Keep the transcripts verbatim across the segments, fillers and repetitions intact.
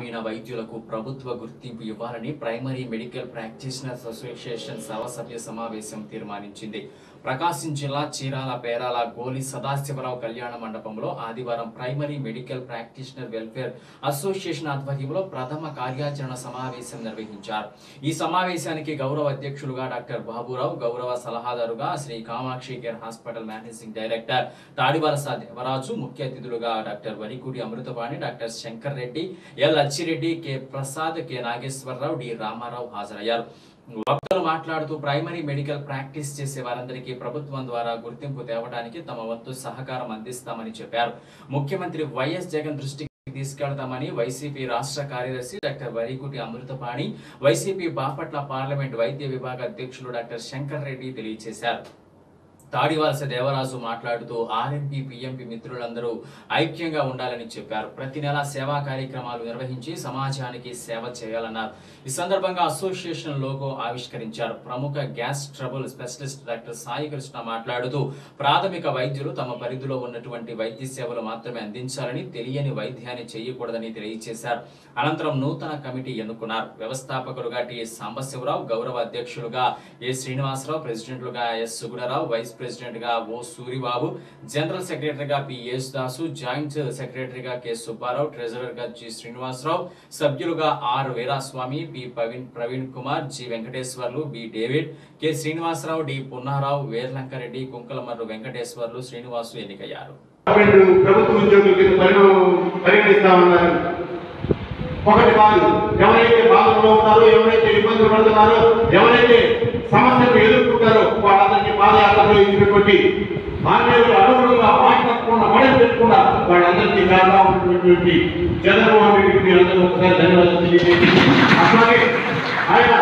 గ్రామీణ వైద్యులకు ప్రభుత్వ గుర్తింపు ఇవ్వాలని ప్రైమరీ మెడికల్ ప్రాక్టీషనర్స్ అసోసియేషన్ సర్వసభ్య సమావేశం తీర్మానించింది. ప్రకాశం జిల్లా చీరాల పేరాల గోలి సదాశివరావు కళ్యాణ మండపంలో ఆదివారం primary medical practitioner welfare association ఆధ్వర్యంలో ప్రథమ కార్యాచరణ సమావేశం నిర్వహించారు. ఈ సమావేశానికి గౌరవ అధ్యక్షులుగా డాక్టర్ బాబురావు, గౌరవ సలహాదారుగా Shri Kamakshi care hospital managing director Tadivalasa Devaraju, ముఖ్య అతిథులుగా doctor Varikudi Amritapani, doctor Shankar Reddy, L Achireddy, K Prasad, K Nageswararao, D Ramarao హాజరయ్యారు. వక్తలు మాట్లాడుతూ ప్రైమరీ మెడికల్ ప్రాక్టీస్ చేసే వారందరికీ ప్రభుత్వం ద్వారా గుర్తింపు తేవడానికి తమ వంతు సహకారం అందిస్తామని చెప్పారు. ముఖ్యమంత్రి వైఎస్ జగన్ దృష్టికి తీసుకెళ్తామని వైసీపీ రాష్ట్ర కార్యదర్శి doctor Varikuti Amritapani, YCP Bapatla parliament వైద్య విభాగ అధ్యక్షులు డాక్టర్ శంకర్ రెడ్డి తెలియజేశారు. తాడివలస దేవరాజు మాట్లాడుతూ ఆర్ఎంపీ, పిఎంపీ మిత్రులందరూ ఐక్యంగా ఉండాలని చెప్పారు. ప్రతి నెల సేవా కార్యక్రమాలు నిర్వహించి సమాజానికి సేవ చేయాలన్నారు. ఈ సందర్భంగా అసోసియేషన్ లోగో ఆవిష్కరించారు. ప్రముఖ gas trouble specialist doctor Sai Krishna మాట్లాడుతూ ప్రాథమిక వైద్యులు తమ పరిధిలో ఉన్నటువంటి వైద్య సేవలు మాత్రమే అందించాలని, తెలియని వైద్యాన్ని చేయకూడదని తెలియజేశారు. అనంతరం నూతన కమిటీ ఎన్నుకున్నారు. వ్యవస్థాపకులుగా టి సాంబశివరావు, గౌరవ అధ్యక్షులుగా ఏ శ్రీనివాసరావు, ప్రెసిడెంట్లుగా ఎస్ సుగుణరావు, వైస్ ప్రెసిడెంట్ గా ఓ సూరిబాబు, జనరల్ సెక్రటరీగా పి యేసుదాసు, జాయింట్ సెక్రటరీగా కె సుబ్బారావు, ట్రెజరర్ గా జి శ్రీనివాసరావు, సభ్యులుగా R Veeraswamy, P Praveen Praveen Kumar, G Venkateswarlu, B David, K Srinivasarao, D Punnarao, Verlankareddy, Kunkalamarru Venkateswarlu, Srinivasu ఎన్నికయ్యారు. ప్రభుత్వ ఉద్యోగులు పరిగణిస్తా ఉన్నారు. ఒకటి కాదు, ఎవరైతే బాధల్లో ఉన్నారో, ఎవరైతే ఇబ్బందులు పడుతున్నారో, ఎవరైతే సమస్యలు ఎదుర్కొంటారో వాళ్ళందరికీ పాదయాత్రలో ఇచ్చినటువంటి ఆంగ్లేయులు అనుగుణంగా మాట్లాడకుండా మడలు పెట్టకుండా వాళ్ళందరికీ కారణంగా ఉన్నటువంటి జగన్మోహన్ రెడ్డికి మీరందరూ ఒకసారి ధన్యవాదాలు తెలియజేయండి. అట్లాగే ఆయన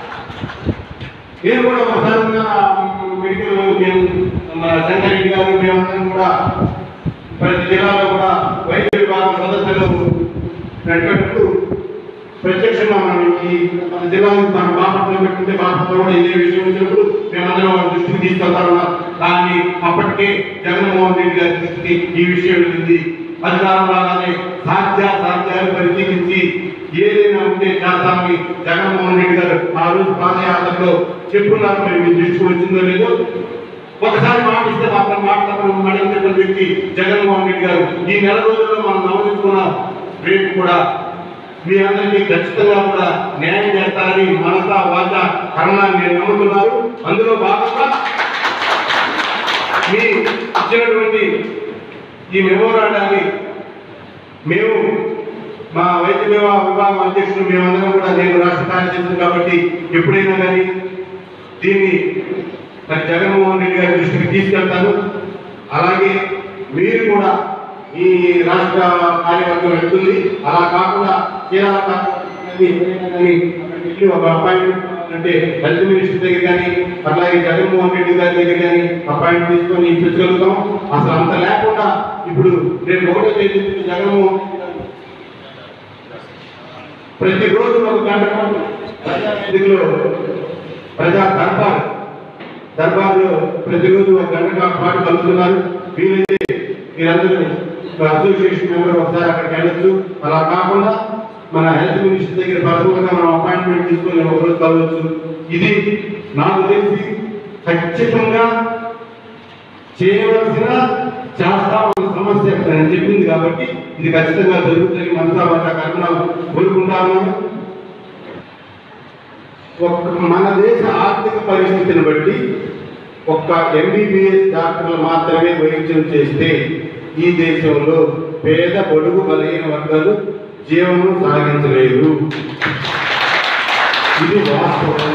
నేను కూడా ఒకసారి మెడికల్ మన శంకర్ రెడ్డి గారు మేమందరం కూడా ప్రతి జిల్లాలో కూడా వైద్య విభాగం సదస్సులు నడిపేటప్పుడు ప్రత్యక్షంగా మనం ఈ మన జిల్లాలో మన బాపట్లలో పెట్టుకుంటే బాపట్లలో కూడా ఇదే విషయం వచ్చినప్పుడు మేమందరం వాళ్ళ దృష్టికి తీసుకెళ్తామన్నాం. కానీ అప్పటికే జగన్మోహన్ రెడ్డి గారి దృష్టికి ఈ విషయం వెళ్ళింది. అధికారం రాగానే సాధ్య సాధ్యాలు పరిశీలించి ఏదైనా ఉంటే చేస్తామని జగన్మోహన్ రెడ్డి గారు ఆ రోజు పాదయాత్రలో చెప్పున్నారు. మరి మీ దృష్టికి వచ్చిందో లేదో ఒకసారి మాటిస్తే మాత్రం మాట్లాడడం మళ్ళీ వ్యక్తి జగన్మోహన్ రెడ్డి గారు ఈ నెల రోజుల్లో మనం నమోదించుకున్నాం. రేపు కూడా మీ అందరికీ ఖచ్చితంగా కూడా న్యాయం చేస్తారని మనసా వాచ కరణాన్ని నేను నమ్ముతున్నారు. అందులో భాగంగా మీ ఇచ్చినటువంటి ఈ మెమోరాండాన్ని మేము మా వైద్య విభాగం అధ్యక్షులు మేమందరం కూడా నేను రాష్ట్ర కార్యదర్శి కాబట్టి ఎప్పుడైనా కానీ దీన్ని మరి జగన్మోహన్ రెడ్డి గారి దృష్టికి తీసుకెళ్తాను. అలాగే మీరు కూడా ఈ రాష్ట్ర కార్యవర్గం వెళ్తుంది. అలా కాకుండా చీరాల ఒక అపాయింట్మెంట్ అంటే హెల్త్ మినిస్టర్ దగ్గర కానీ అట్లాగే జగన్మోహన్ రెడ్డి గారి దగ్గర కానీ అపాయింట్మెంట్ తీసుకొని ఇప్పించగలుగుతాం. అసలు అంత లేకుండా ఇప్పుడు నేను ఒకటో తేదీ జగన్మోహన్ ప్రతిరోజు ఒక గంట ప్రజావేదికలో ప్రజా దర్బార్ దర్బార్లో ప్రతిరోజు ఒక గంట పాటు కలుగుతున్నారు. వీలైతే మీరందరూ అసోసియేషన్ మెంబర్ ఒకసారి అక్కడికి వెళ్ళొచ్చు. అలా కాకుండా మన హెల్త్ మినిస్టర్ దగ్గర పర్సనల్గా మనం అపాయింట్మెంట్ తీసుకొని ఒకరోజు కలవచ్చు. ఇది నాకు తెలిసి ఖచ్చితంగా చేయవలసిన చేస్తామన్న సమస్య నేను చెప్పింది కాబట్టి ఇది ఖచ్చితంగా జరుగుతుంది. మనసా వాచ కర్మలు కోరుకుంటాను. మన దేశ ఆర్థిక పరిస్థితిని బట్టి ఒక్క ఎంబీబీఎస్ డాక్టర్లు మాత్రమే వైద్యం చేస్తే ఈ దేశంలో పేద పొడుగు బలహీన వర్గాలు జీవనం సాగించలేరు. ఇది వాస్తవం.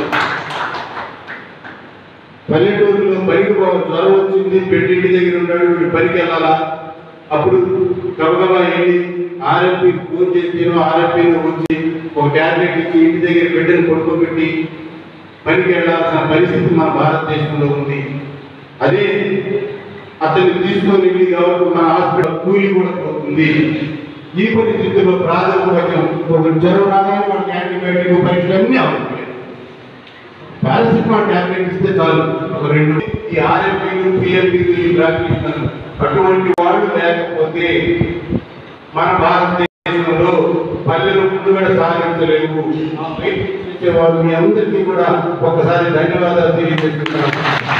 పల్లెటూరులో పనికి జ్వరం వచ్చింది, పెళ్లింటి దగ్గర ఉన్నాడు, వీడు పనికి వెళ్ళాలా, అప్పుడు గబగబా వెళ్ళి ఆర్ఎంపీ ఫోన్ చేసి ఆర్ఎంపీని వచ్చి ఒక ట్యాబ్లెట్ ఇచ్చి ఇంటి దగ్గర బిడ్డను పడుకోబెట్టి పనికి వెళ్ళాల్సిన పరిస్థితి మన భారతదేశంలో ఉంది. అదే అతన్ని తీసుకొని వెళ్ళి కాబట్టి మన హాస్పిటల్ కూలి కూడా పోతుంది. ఈ పరిస్థితుల్లో ప్రాథమిక ఒక జ్వరం రాగానే వాళ్ళకి యాంటీబయాటిక్ పరీక్షలు అన్నీ అవసరం. పారాసిటమాల్ ట్యాబ్లెట్ ఇస్తే చాలు ఒక రెండు. ఈ ఆర్ఎంపీలు పిఎంపీలు ప్రాక్టీస్ అటువంటి వాళ్ళు లేకపోతే మన భారతదేశంలో పల్లెలు ముందుగా సాగించలేవు. ఆ బయట వాళ్ళు మీ అందరికీ కూడా ఒకసారి ధన్యవాదాలు తెలియజేస్తున్నాను.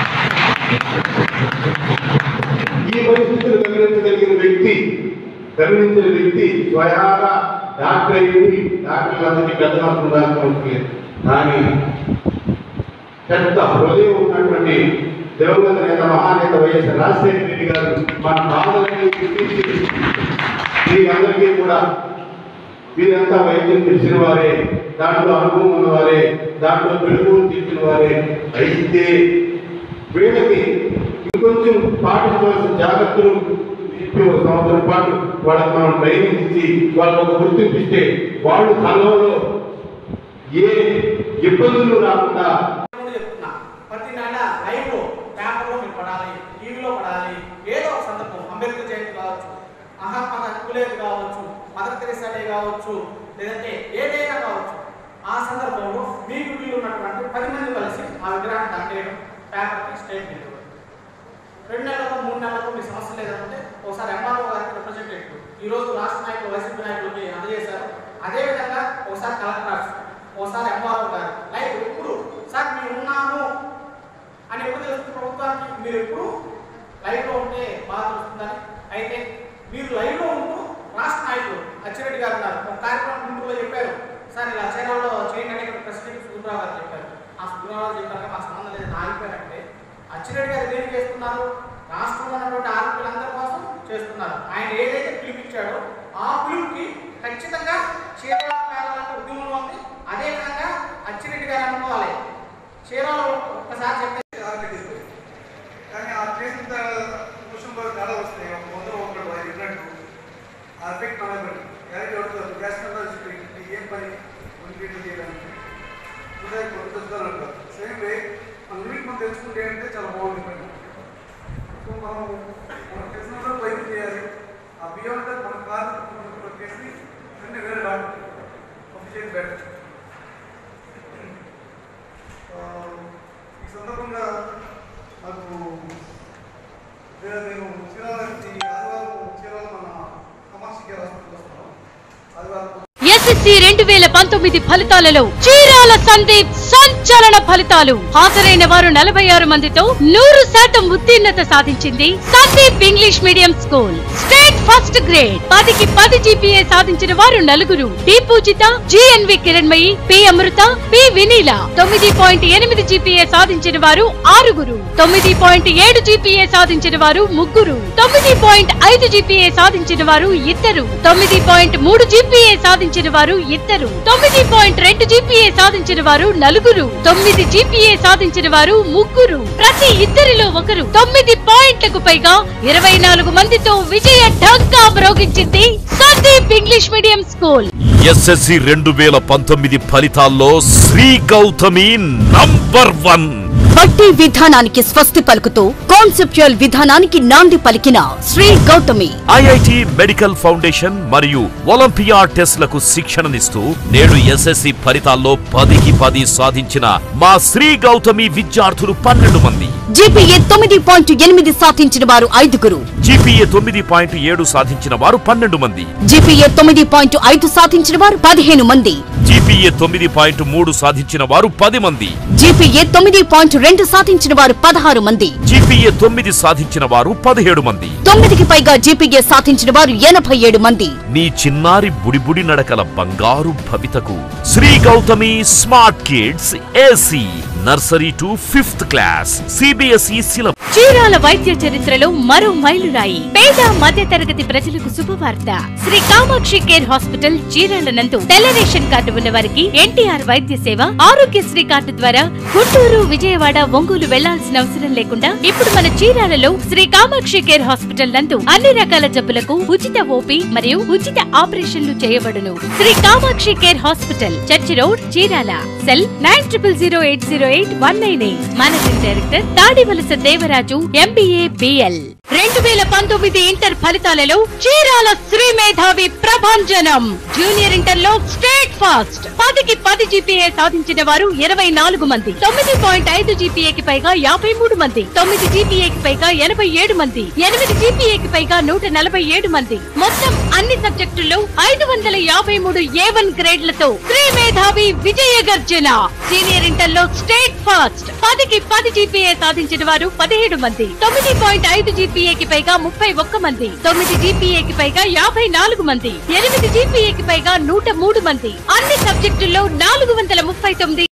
ఈ పరిస్థితులు గమనించగలిగిన వ్యక్తి గమనించిన వ్యక్తి స్వయాగా డాక్టర్ అయ్యింది. డాక్టర్లందరికీ పెద్ద మార్పు ఉండాల్సిన కానీ పెద్ద హృదయం ఉన్నటువంటి దివంగత నేత మహానేత వైఎస్ రాజశేఖర రెడ్డి గారు మన బాధలన్నీ గుర్తించి వీరందరికీ కూడా వీరంతా వైద్యం తెలిసిన వారే, దాంట్లో అనుభవం ఉన్నవారే, దాంట్లో వెలుగు తీర్చిన వారే. అయితే వీళ్ళకి ఇంకొంచెం పాటించవలసిన జాగ్రత్తలు ఇచ్చి ఒక సంవత్సరం పాటు వాళ్ళకి మనం ట్రైనింగ్ ఇచ్చి వాళ్ళకు ఒక గుర్తింపు ఇస్తే వాళ్ళు కాలంలో ఏ ఇబ్బందులు రాకుండా ప్రతి నెల లైవ్ పేపర్లో మీరు పడాలి, టీవీలో పడాలి. ఏదో ఒక సందర్భం, అంబేద్కర్ జయంతి కావచ్చు, మహాత్మా ఫూలే కావచ్చు, మదర్ తెరెసా డే కావచ్చు, లేదంటే ఏదైనా కావచ్చు, ఆ సందర్భంలో మీకు వీలు ఉన్నటువంటి పది మంది కలిసి ఆ విగ్రహాన్ని దండేయడం, పేపర్కి స్టేట్మెంట్ ఇవ్వడం. రెండు నెలలకు మూడు నెలలకు మీ సమస్య లేదంటే ఒకసారి ఎంఆర్ఓ గారికి రిప్రజెంటేటివ్ ఈరోజు రాష్ట్ర నాయకులు వైసీపీ నాయకులకి అందజేశారు. అదేవిధంగా ఒకసారి కలెక్టర్ ఆఫీస్, ఒకసారి ఎంఆర్ఓ గారు లైవ్ ఎప్పుడు సార్ మేము ఉన్నాము అని ఎప్పుడు తెలుస్తుంది ప్రభుత్వానికి, మీరు ఎప్పుడు లైవ్లో ఉంటే బాగా తెలుస్తుందని. అయితే మీరు లైవ్లో ఉంటూ రాష్ట్ర నాయకులు అచ్చిరెడ్డి గారు ఉన్నారు, ఒక కార్యక్రమం గుంటూరులో చెప్పారు, సార్ ఇలా చైనాలో చేయండి అని ప్రెసిడెంట్ సుబ్రావు గారు చెప్పారు. ఆ సుబ్రావు చెప్పాక మా సంబంధం లేదు ఆగిపోయారంటే అచ్చిరెడ్డి గారు ఏం చేస్తున్నారు, రాష్ట్రంలో ఉన్నటువంటి ఆరోగ్యులందరి కోసం చేస్తున్నారు. ఆయన ఏదైతే పిలిపించాడో ఆ పిలుపుకి ఖచ్చితంగా చీరాల పేరాలంటే ఉద్యమంలో ఉంది. అదేవిధంగా అచ్చిరెడ్డి గారు అనుకోవాలి, చీరాలో ఒక్కసారి చెప్పేసి కానీ ఆ చేసిన విషయంలో తేడా వస్తాయి. ఒక వందలు ఒకటి వారు విన్నట్టు ఆ ఎఫెక్ట్ అనబడి క్యారీ అవుతుంది. గ్యాస్ ఏం పని కంప్లీట్ చేయడానికి ఉదయం కొట్టుకుంటారు అంటారు. సేమ్ వే మన లిమిట్ మనం తెలుసుకుంటే అంటే చాలా బాగుంది పని. సో మనం మనకు తెలిసిన పైపు చేయాలి. ఆ బియ్యం అంటే మన కారు చేసి అన్ని వేరే రాడు పంపి చేసి పెట్టచ్చు. ఈ సందర్భంగా నాకు నేను చీరాల ఆదివారం చీరాల మన కామాక్షి కేర్ హాస్పిటల్ వస్తున్నాను. ఆదివారం ఎస్ఎస్సి రెండు వేల పంతొమ్మిది ఫలితాలలో చీరాల సందీప్ సంచలన ఫలితాలు. హాజరైన వారు నలభై ఆరు మందితో నూరు శాతం ఉత్తీర్ణత సాధించింది Sandeep English medium school. State first grade పదికి పది జీపీఏ సాధించిన వారు నలుగురు. D Poojitha, GNV Kiranmayi, P Amrutha, P Vineela. తొమ్మిది పాయింట్ ఎనిమిది జీపీఏ సాధించిన వారు ఆరుగురు. తొమ్మిది పాయింట్ ఏడు జీపీఏ సాధించిన వారు ముగ్గురు. తొమ్మిది పాయింట్ ఐదు జీపీఏ సాధించిన వారు ఇద్దరు. తొమ్మిది పాయింట్ మూడు జీపీఏ సాధించిన వారు ఇద్దరు. తొమ్మిది పాయింట్ రెండు జీపీఏ సాధించిన వారు నలుగురు. తొమ్మిది జీపీఏ సాధించిన వారు ముగ్గురు. ప్రతి ఇద్దరిలో ఒకరు. తొమ్మిది పాయింట్లకు పైగా ఇరవై నాలుగు మందితో విజయ ఢంకా మ్రోగించింది Sandeep English medium school. SSC రెండు వేల పంతొమ్మిది ఫలితాల్లో శ్రీ గౌతమి నంబర్ వన్. బట్టి విధానానికి స్వస్తి పలుకుతూ కాన్సెప్చువల్ విధానానికి నాంది పలికిన Shri Gautami. IIT medical foundation మరియు ఒలింపియా టెస్ట్లకు శిక్షణనిస్తూ నేడు ఎస్ఎస్సి ఫలితాల్లో పదికి పది సాధించిన మా శ్రీ గౌతమి విద్యార్థులు పన్నెండు మంది. జీపీఏ తొమ్మిది పాయింట్ ఎనిమిది సాధించిన వారు ఐదుగురు. జీపీఏ తొమ్మిది పాయింట్ ఏడు సాధించిన వారు పన్నెండు మంది. జీపీఏ తొమ్మిది పాయింట్ ఐదు సాధించిన వారు పదిహేను మంది. జీపీఏ తొమ్మిది పాయింట్ మూడు సాధించిన వారు పది మంది. జీపీఏ తొమ్మిది పాయింట్ రెండు సాధించిన వారు పదహారు మంది. జీపీఏ తొమ్మిది సాధించిన వారు పదిహేడు మంది. తొమ్మిదికి పైగా జీపీఏ సాధించిన వారు ఎనభై ఏడు మంది. నీ చిన్నారి బుడిబుడి నడకల బంగారు భవితకు Shri Gautami smart kids AC nursery to fifth class CBSE syllabus. Chirala వైద్య చరిత్రలో మరో మైలురాయి. పేద మధ్య తరగతి ప్రజలకు శుభవార్త. శ్రీ కామాక్షి కేర్ హాస్పిటల్ చీరాల నందు తెల్ల రేషన్ కార్డు ఉన్న వారికి ఎన్టీఆర్ వైద్య సేవ, ఆరోగ్యశ్రీ కార్డు ద్వారా గుంటూరు, విజయవాడ, ఒంగోలు వెళ్లాల్సిన అవసరం లేకుండా ఇప్పుడు మన చీరాలలో శ్రీ కామాక్షి కేర్ హాస్పిటల్ నందు అన్ని రకాల జబ్బులకు ఉచిత ఓపీ మరియు ఉచిత ఆపరేషన్లు చేయబడును. Shri Kamakshi care hospital, church road, Chirala. Cell nine triple zero eight zero eight one nine eight. Managing director Tadivalasa Devaraju, MBA, BL. రెండు వేల పంతొమ్మిది ఇంటర్ ఫలితాలలో చీరాల శ్రీ మేధావి ప్రభంజనం. జూనియర్ ఇంటర్ లో స్టేట్ ఫాస్ట్ పదికి పది జీపీఏ సాధించిన వారు ఇరవై నాలుగు మంది. తొమ్మిది పాయింట్ ఐదు జీపీఏకి పైగా యాభై మూడు మంది. తొమ్మిది జీపీఏకి పైగా ఎనభై ఏడు మంది. ఎనిమిది జీపీఏకి పైగా నూట నలభై ఏడు మంది. మొత్తం అన్ని సబ్జెక్టుల్లో ఐదు వందల యాభై మూడు ఏ వన్ గ్రేడ్లతో శ్రీ మేధావి విజయ గర్జన. సీనియర్ ఇంటర్ లో స్టేట్ ఫాస్ట్ పదికి పది జీపీఏ సాధించిన వారు పదిహేడు మంది, తొమ్మిది పాయింట్ ఐదు జీపీఏకి పైగా ముప్పై ఒక్క మంది, తొమ్మిది జీపీఏకి పైగా యాభై నాలుగు మంది, ఎనిమిది జీపీఏకి పైగా నూట మూడు మంది. అన్ని సబ్జెక్టుల్లో నాలుగు వందల ముప్పై తొమ్మిది